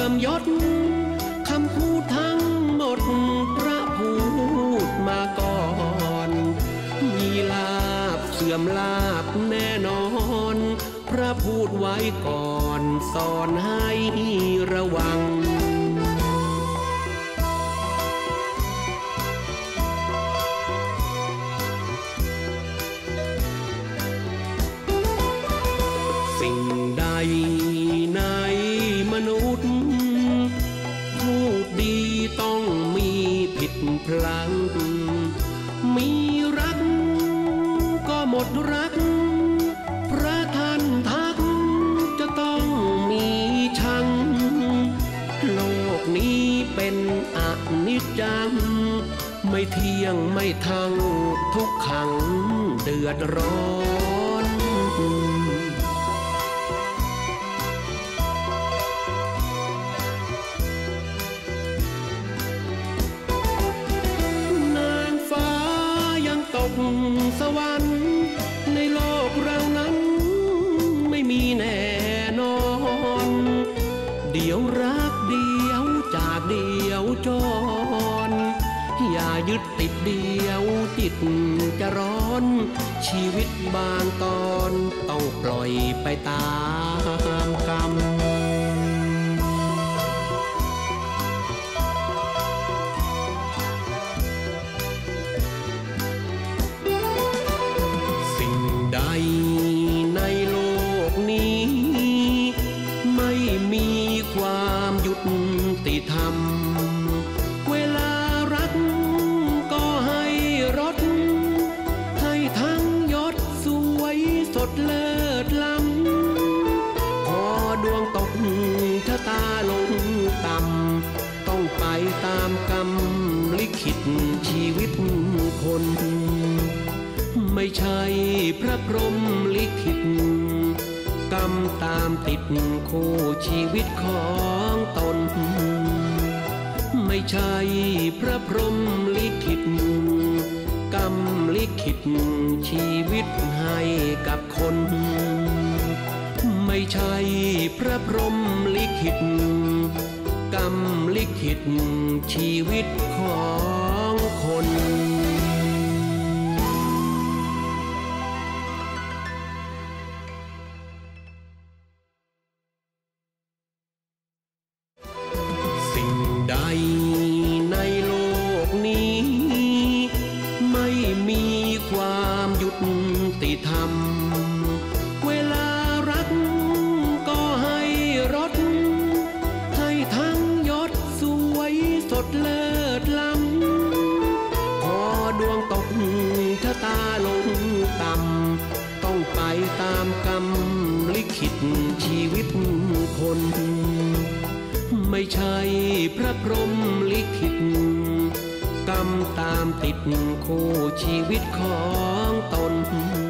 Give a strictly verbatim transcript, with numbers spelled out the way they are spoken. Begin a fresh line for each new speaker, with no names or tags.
มยศคำพูดทั้งหมดพระพูดมาก่อนมีลาภเสื่อมลาภแน่นอนพระพูดไว้ก่อนสอนให้ระวังสิ่งใดในมนุษย์พูดดีต้องมีผิดพลั้งมีรักก็หมดรักพระท่านทักจะต้องมีชังโลกนี้เป็นอนิจจังไม่เที่ยงไม่ทั่งทุกขังเดือดร้อนตกสวรรค์ในโลกเรานั้นไม่มีแน่นอนเดี๋ยวรักเดียวจากเดียวจรอย่ายึดติดเดียวจิตจะร้อนชีวิตบางตอนต้องปล่อยไปตามกรรมใดในโลกนี้ไม่มีความยุติธรรมเวลารักก็ให้รสให้ทั้งยศสวยสดเลิศล้ำพอดวงตกชะตาลงต่ำต้องไปตามกรรมลิขิตชีวิตคนไม่ใช่พระพรหมลิขิตกรรมตามติดคู่ชีวิตของตนไม่ใช่พระพรหมลิขิตกรรมลิขิตชีวิตให้กับคนไม่ใช่พระพรหมลิขิตกรรมลิขิตชีวิตของคนใดในโลกนี้ไม่มีความยุติธรรมเวลารักก็ให้รสให้ทั้งยศสวยสดเลิศล้ำพอดวงตกชะตาลงต่ำต้องไปตามกรรมลิขิตชีวิตคนไม่ใช่พระพรหมลิขิตกรรมตามติดคู่ชีวิตของตน